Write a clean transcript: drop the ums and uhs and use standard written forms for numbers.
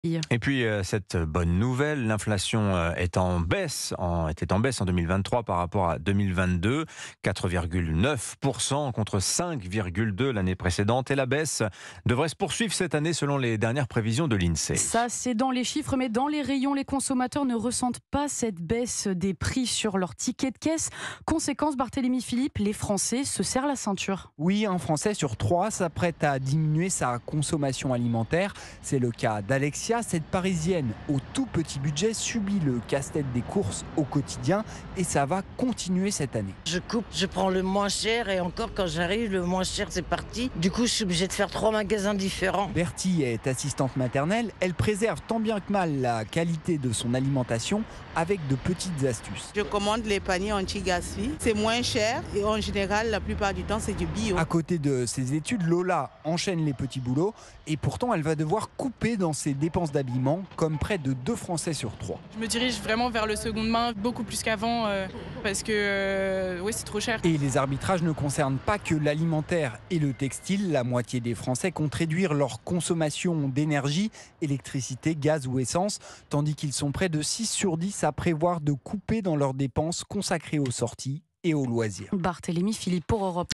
Et puis cette bonne nouvelle, l'inflation était en baisse en 2023 par rapport à 2022, 4,9% contre 5,2% l'année précédente. Et la baisse devrait se poursuivre cette année selon les dernières prévisions de l'INSEE. Ça, c'est dans les chiffres, mais dans les rayons, les consommateurs ne ressentent pas cette baisse des prix sur leurs tickets de caisse. Conséquence, Barthélémy Philippe, les Français se serrent la ceinture. Oui, un Français sur trois s'apprête à diminuer sa consommation alimentaire. C'est le cas d'Alexia. Cette Parisienne au tout petit budget subit le casse-tête des courses au quotidien et ça va continuer cette année. Je coupe, je prends le moins cher et encore quand j'arrive, le moins cher c'est parti. Du coup, je suis obligée de faire 3 magasins différents. Bertie est assistante maternelle. Elle préserve tant bien que mal la qualité de son alimentation avec de petites astuces. Je commande les paniers anti-gaspi. C'est moins cher et en général, la plupart du temps, c'est du bio. À côté de ses études, Lola enchaîne les petits boulots et pourtant elle va devoir couper dans ses dépenses d'habillement comme près de 2 Français sur 3. Je me dirige vraiment vers le seconde main, beaucoup plus qu'avant, parce que oui, c'est trop cher. Et les arbitrages ne concernent pas que l'alimentaire et le textile. La moitié des Français comptent réduire leur consommation d'énergie, électricité, gaz ou essence, tandis qu'ils sont près de 6 sur 10 à prévoir de couper dans leurs dépenses consacrées aux sorties et aux loisirs. Barthélémy Philippe pour Europe.